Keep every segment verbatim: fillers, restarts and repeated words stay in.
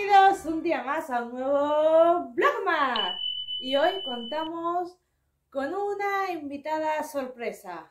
Bienvenidos un día más a un nuevo Vlogmas. Y hoy contamos con una invitada sorpresa.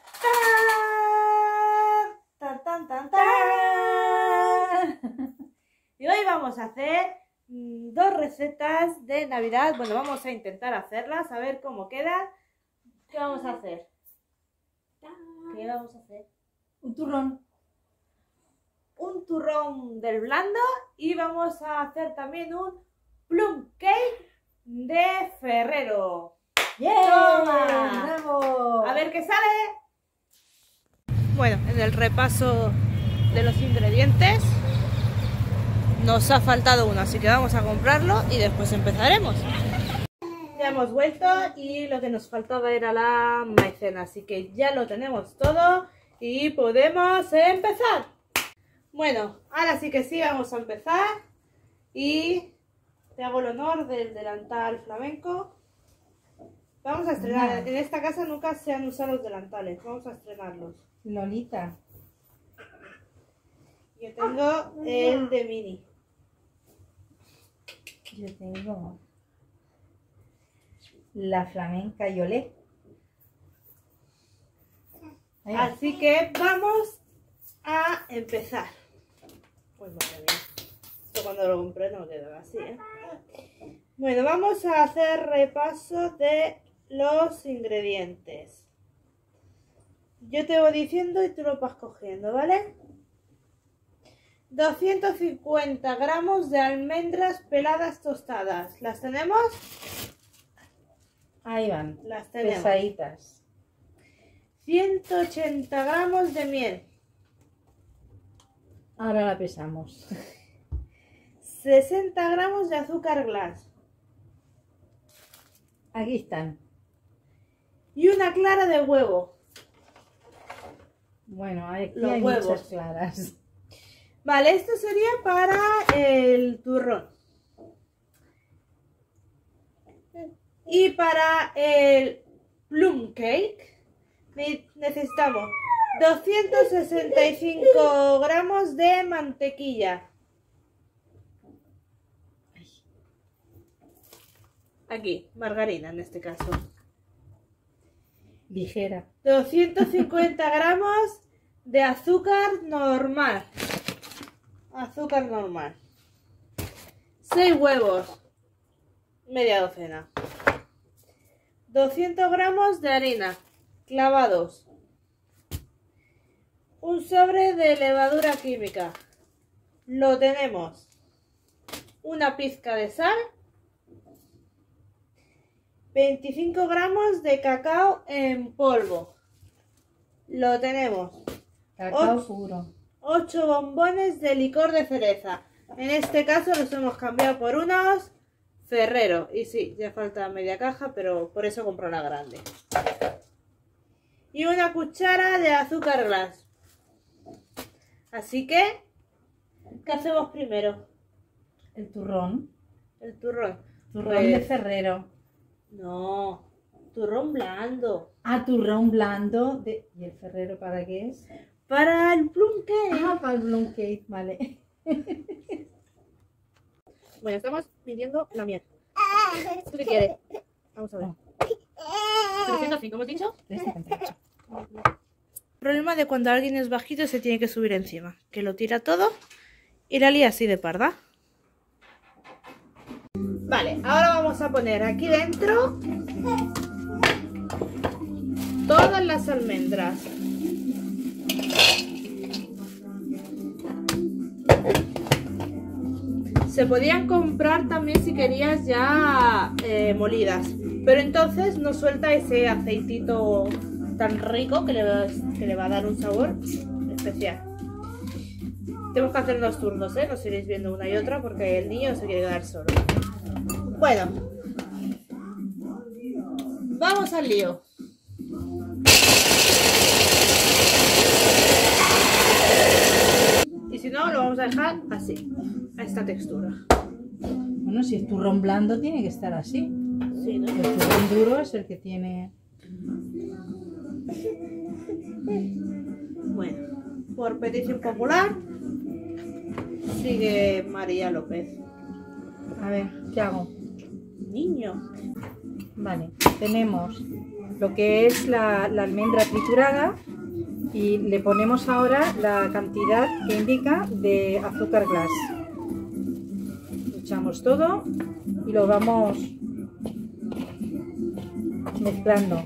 ¡Tan! ¡Tan, tan, tan, tan! Y hoy vamos a hacer mmm, dos recetas de Navidad. Bueno, vamos a intentar hacerlas, a ver cómo quedan. ¿Qué vamos a hacer? ¿Qué vamos a hacer? Un turrón. Un turrón del blando y vamos a hacer también un plum cake de Ferrero. ¡Yeah! ¡Toma! ¡Bravo! A ver qué sale. Bueno, en el repaso de los ingredientes nos ha faltado uno, así que vamos a comprarlo y después empezaremos. Ya hemos vuelto y lo que nos faltaba era la maicena, así que ya lo tenemos todo y podemos empezar. Bueno, ahora sí que sí, vamos a empezar y te hago el honor del delantal flamenco. Vamos a estrenar, en esta casa nunca se han usado los delantales, vamos a estrenarlos. Lolita. Yo tengo el de mini. Yo tengo la flamenca Yolé. Así que vamos a empezar. Pues madre mía, esto cuando lo compré no quedaba así, ¿eh? Bueno, vamos a hacer repaso de los ingredientes. Yo te voy diciendo y tú lo vas cogiendo, ¿vale? doscientos cincuenta gramos de almendras peladas tostadas. ¿Las tenemos? Ahí van, Las tenemos. pesaditas. ciento ochenta gramos de miel. Ahora la pesamos. sesenta gramos de azúcar glass. Aquí están. Y una clara de huevo. Bueno, aquí Los hay huevos. muchas claras. Vale, esto sería para el turrón. Y para el plum cake necesitamos doscientos sesenta y cinco gramos de mantequilla. Aquí, margarina en este caso. Ligera. doscientos cincuenta gramos de azúcar normal. Azúcar normal. seis huevos. Media docena. doscientos gramos de harina. Clavados. Un sobre de levadura química. Lo tenemos. Una pizca de sal. veinticinco gramos de cacao en polvo. Lo tenemos. Cacao Ocho. puro. ocho bombones de licor de cereza. En este caso los hemos cambiado por unos Ferrero. Y sí, ya falta media caja, pero por eso compro la grande. Y una cuchara de azúcar glass. Así que, ¿qué hacemos primero? El turrón. El turrón. Turrón Pues, de Ferrero. no, turrón blando. Ah, turrón blando. De... ¿Y el Ferrero para qué es? Para el plum cake. Ah, para el plum cake, vale. Bueno, estamos midiendo la miel. ¿Tú qué quieres? Vamos a ver. trescientos cinco, ¿hemos dicho? trescientos cincuenta y ocho. El problema de cuando alguien es bajito se tiene que subir encima. Que lo tira todo y la lía así de parda. Vale, ahora vamos a poner aquí dentro todas las almendras. Se podían comprar también si querías ya eh, molidas, pero entonces no suelta ese aceitito tan rico que le, va, que le va a dar un sabor especial. Tenemos que hacer dos turnos, ¿eh? Nos iréis viendo una y otra porque el niño se quiere quedar solo. Bueno, vamos al lío. Y si no, lo vamos a dejar así, a esta textura. Bueno, si es turrón blando tiene que estar así. Sí, ¿no? El turrón duro es el que tiene... Bueno, por petición popular, sigue María López. A ver, ¿qué hago? Niño. Vale, tenemos lo que es la, la almendra triturada y le ponemos ahora la cantidad que indica de azúcar glass. Echamos todo y lo vamos mezclando.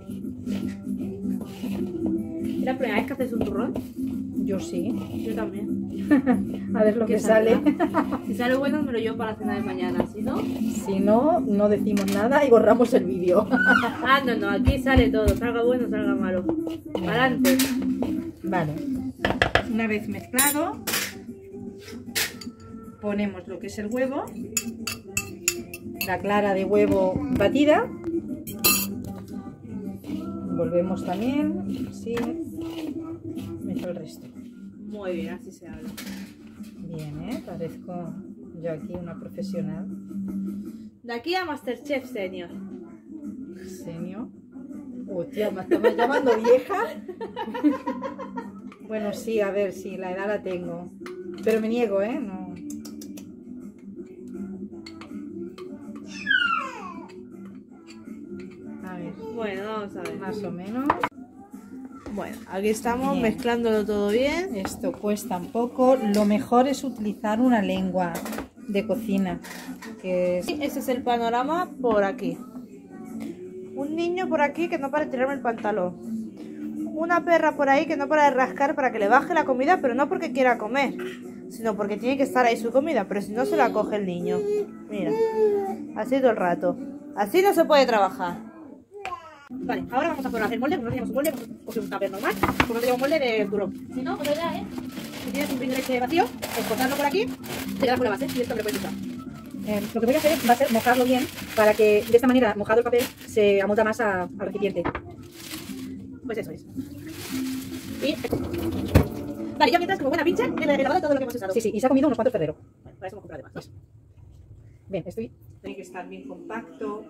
¿Es la primera vez que haces un turrón? Yo sí. Yo también. A ver lo que ¿Qué sale. Si sale bueno me lo llevo para la cena de mañana, si no... Si no, no decimos nada y borramos el vídeo. Ah, no, no, aquí sale todo, salga bueno, salga malo. Adelante. Vale. Una vez mezclado, ponemos lo que es el huevo, la clara de huevo batida, volvemos también, así, meto el resto. Muy bien, así se habla. Bien, ¿eh? Parezco yo aquí una profesional. De aquí a Masterchef Senior. Senior. Hostia, me estás llamando vieja. Bueno, sí, a ver, sí, la edad la tengo. Pero me niego, ¿eh? No. A ver. Bueno, vamos a ver. Más o menos. Bueno, aquí estamos Bien. Mezclándolo todo bien. Esto cuesta un poco. Lo mejor es utilizar una lengua de cocina. Que es... Ese es el panorama por aquí. Un niño por aquí que no para de tirarme el pantalón. Una perra por ahí que no para de rascar para que le baje la comida, pero no porque quiera comer, sino porque tiene que estar ahí su comida, pero si no se la coge el niño. Mira, así todo el rato. Así no se puede trabajar. Vale, ahora vamos a poner el molde. Como no teníamos un molde, vamos a coger un tupper normal, como no teníamos un molde de turrón. Si no, otra idea, ¿eh? Si tienes un pin de leche vacío, es cortarlo por aquí, te quedas con la base y esto lo puedes usar. Eh, lo que voy a hacer va a ser mojarlo bien para que de esta manera, mojado el papel, se amolda más a- al recipiente. Pues eso es. Y... Vale, yo mientras como buena pinche, he lavado todo lo que hemos usado. Sí, sí, y se ha comido unos cuantos ferreros. Vale, para eso hemos comprado de más. Bien, estoy... Tiene que estar bien compacto.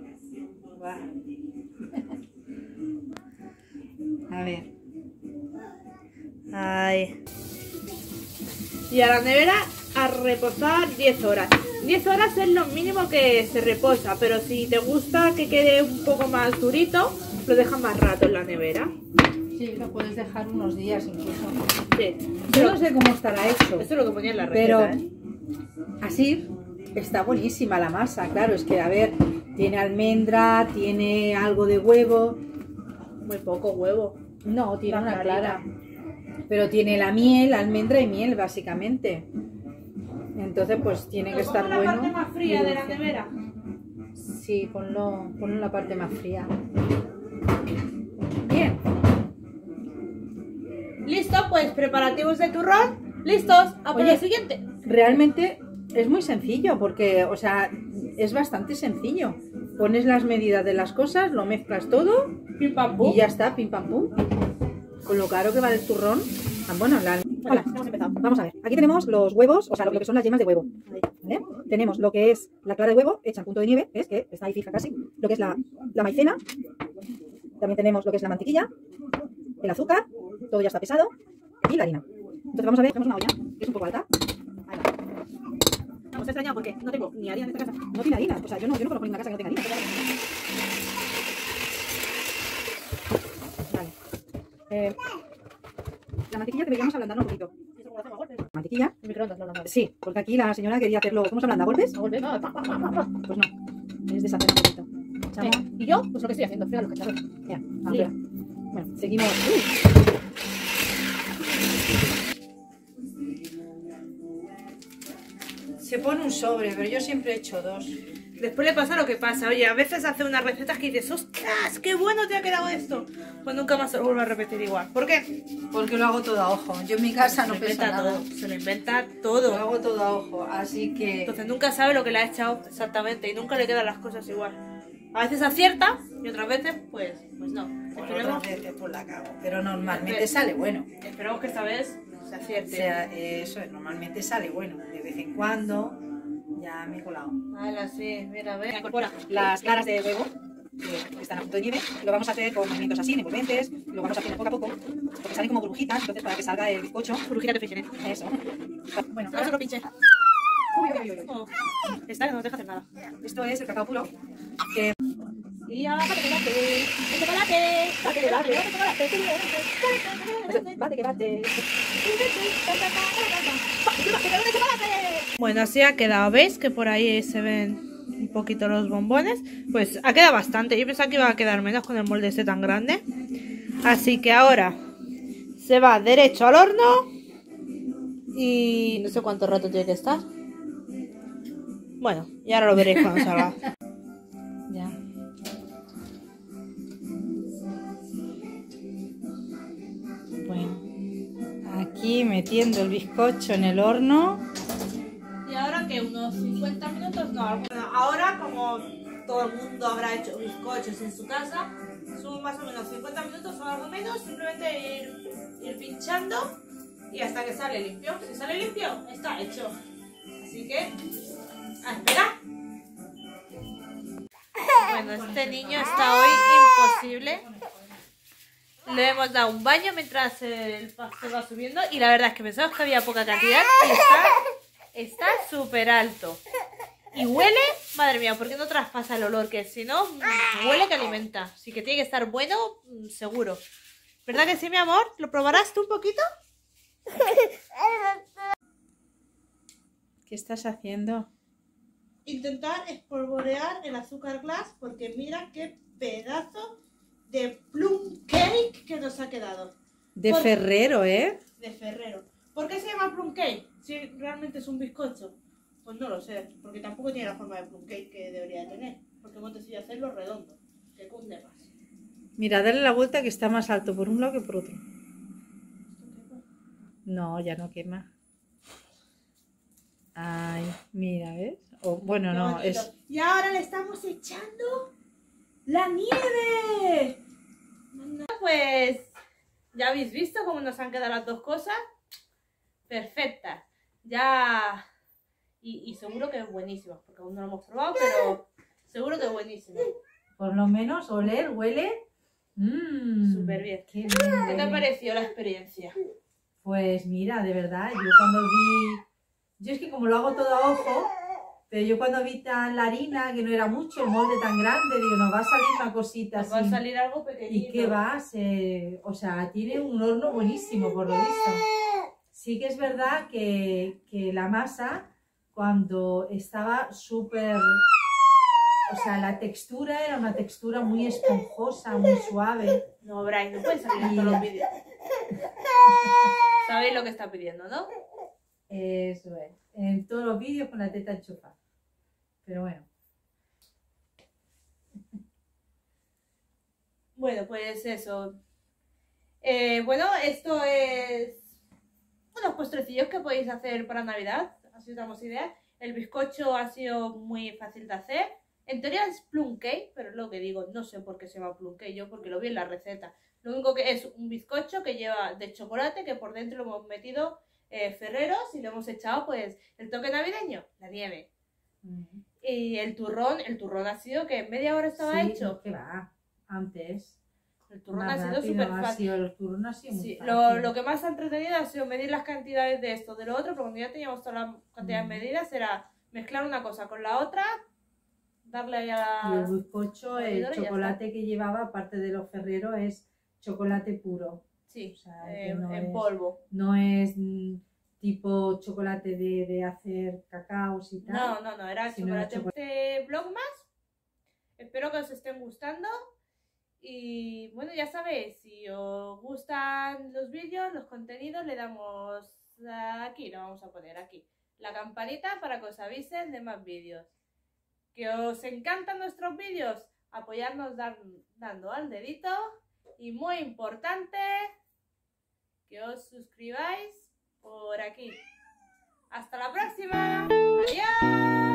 A ver. Ay. Y a la nevera a reposar diez horas. diez horas es lo mínimo que se reposa, pero si te gusta que quede un poco más durito, lo dejas más rato en la nevera. Sí, lo puedes dejar unos días incluso. Sí. Yo no sé cómo estará hecho. Eso es lo que ponía en la receta, Pero ¿eh? así está buenísima la masa. Claro, es que a ver, tiene almendra, tiene algo de huevo. Muy poco huevo. No, tiene La una clarita. clara. Pero tiene la miel, almendra y miel, básicamente. Entonces, pues tiene que estar la bueno. parte más fría y de la dulce. nevera. Sí, ponlo, ponlo en la parte más fría. Bien. Listo, pues preparativos de turrón. Listos, a por Oye. el siguiente. Realmente es muy sencillo porque, o sea, es bastante sencillo. Pones las medidas de las cosas, lo mezclas todo Pim pam pum. y ya está, pim pam pum. Con lo caro que va el turrón. Ah, bueno, la... Hola, hemos empezado. Vamos a ver. Aquí tenemos los huevos, o sea, lo que son las yemas de huevo. ¿Vale? Tenemos lo que es la clara de huevo hecha en punto de nieve, ¿ves? Que está ahí fija casi. Lo que es la, la maicena. También tenemos lo que es la mantequilla, el azúcar, todo ya está pesado, y la harina. Entonces vamos a ver, tenemos una olla, que es un poco alta. Ahí va. Os he extrañado porque no tengo ni harina en esta casa. No tiene harina, o sea, yo no, yo no conozco ninguna casa que no tenga harina. Vale. Eh, la mantequilla deberíamos ablandarla un poquito. Mantequilla. En microondas lo hablamos. Sí, porque aquí la señora quería hacerlo. ¿Cómo se ablanda? ¿A golpes? A volver, no. Pues no. Es deshacer un poquito. Echamos. Venga, y yo, pues lo que estoy haciendo, fregar los cacharros. Ya, Lía. afuera. Bueno, seguimos. Uy. Se pone un sobre, pero yo siempre he hecho dos. Después le pasa lo que pasa. Oye, a veces hace unas recetas que dices, ¡ostras! ¡Qué bueno te ha quedado esto! Pues nunca más se lo vuelvo a repetir igual. ¿Por qué? Porque lo hago todo a ojo. Yo en mi casa no se lo pesa inventa nada. todo. Se lo inventa Lo todo. hago todo a ojo, así que... Entonces nunca sabe lo que le ha echado exactamente y nunca le quedan las cosas igual. A veces acierta y otras veces, pues, pues no. Bueno, Esperemos, otras veces pues la cago, pero normalmente Espera. sale bueno. esperemos que esta vez se O acierte. sea, eh, eso es, normalmente sale bueno. De vez en cuando ya me he colado. Hala, sí, mira, a ver. Incorpora Las claras de huevo. que están a punto de nieve. Lo vamos a hacer con movimientos así, envolventes, lo vamos haciendo poco a poco, porque salen como burbujitas, entonces para que salga el bizcocho. Burbujitas de frigider. Eso. Bueno, Ahora se lo pinche. Uy, uy, uy, uy. Oh, esta que no nos deja hacer nada. Esto es el cacao puro, que... Y ahora, bate que bate, el chocolate, bate que bate, bate que bate, Bate que bate. Bueno, así ha quedado. ¿Veis que por ahí se ven un poquito los bombones? Pues ha quedado bastante. Yo pensaba que iba a quedar menos con el molde este tan grande. Así que ahora se va derecho al horno. Y no sé cuánto rato tiene que estar. Bueno, y ahora lo veréis cuando salga. Ya. Bueno, aquí metiendo el bizcocho en el horno. Y ahora que unos cincuenta minutos, no, bueno, ahora como todo el mundo habrá hecho bizcochos en su casa, son más o menos cincuenta minutos o algo menos, simplemente ir, ir pinchando y hasta que sale limpio. Si sale limpio, está hecho. Así que, a esperar. Bueno, este niño está hoy imposible. Le hemos dado un baño mientras el pastel va subiendo y la verdad es que pensamos que había poca cantidad y está súper alto. Y huele, madre mía, ¿por qué no traspasa el olor? Que si no, huele que alimenta. Así que tiene que estar bueno, seguro. ¿Verdad que sí, mi amor? ¿Lo probarás tú un poquito? ¿Qué estás haciendo? Intentar espolvorear el azúcar glass porque mira qué pedazo de plum cake que nos ha quedado. De Por... Ferrero, ¿eh? De Ferrero. ¿Por qué se llama plum cake? Si realmente es un bizcocho. Pues no lo sé, porque tampoco tiene la forma de plum cake que debería tener. Porque hemos decidido hacerlo redondo, que cunde más. Mira, dale la vuelta que está más alto por un lado que por otro. No, ya no quema. Ay, mira, ¿ves? O, bueno, no, es... Y ahora le estamos echando la nieve. Pues ya habéis visto cómo nos han quedado las dos cosas. Perfectas. Ya... Y, y seguro que es buenísimo, porque aún no lo hemos probado, pero seguro que es buenísimo. Por lo menos oler, huele... Mmm, súper bien. Qué bien. ¿Qué te pareció la experiencia? Pues mira, de verdad, yo cuando vi... Yo es que como lo hago todo a ojo, pero yo cuando vi tan la harina, que no era mucho, el molde tan grande, digo, nos va a salir una cosita Nos así. va a salir algo pequeñito. ¿Y qué va? Se... O sea, tiene un horno buenísimo, por lo visto. Sí que es verdad que, que la masa, cuando estaba súper... O sea, la textura era una textura muy esponjosa, muy suave. No, Brian, no puedes salir en todos los vídeos. Sabéis lo que está pidiendo, ¿no? Eso es. En todos los vídeos con la teta enchufada. Pero bueno. Bueno, pues eso. Eh, bueno, esto es unos postrecillos que podéis hacer para Navidad. Así os damos idea. El bizcocho ha sido muy fácil de hacer. En teoría es plum cake, pero es lo que digo, no sé por qué se llama plum cake, yo porque lo vi en la receta. Lo único que es un bizcocho que lleva de chocolate, que por dentro lo hemos metido eh, Ferreros y le hemos echado pues el toque navideño, la nieve. Uh-huh. Y el turrón, el turrón ha sido que en media hora estaba sí, hecho. ¿Qué va? Antes. El turrón ha sido súper fácil. El turrón ha sido muy sí, fácil. Lo, lo que más ha entretenido ha sido medir las cantidades de esto, de lo otro, pero cuando ya teníamos todas las cantidades uh-huh. medidas era mezclar una cosa con la otra, darle ahí a la... Y el bizcocho, el chocolate que llevaba, aparte de los Ferrero, es chocolate puro. Sí, o sea, eh, no en es, polvo. No es mm, tipo chocolate de, de hacer cacaos y tal. No, no, no, era chocolate. Chocolate. Este vlog más. Espero que os estén gustando. Y bueno, ya sabéis, si os gustan los vídeos, los contenidos, le damos aquí, lo vamos a poner aquí, la campanita para que os avisen de más vídeos. Que os encantan nuestros vídeos, apoyarnos dan, dando al dedito. Y muy importante, que os suscribáis por aquí. Hasta la próxima. Adiós.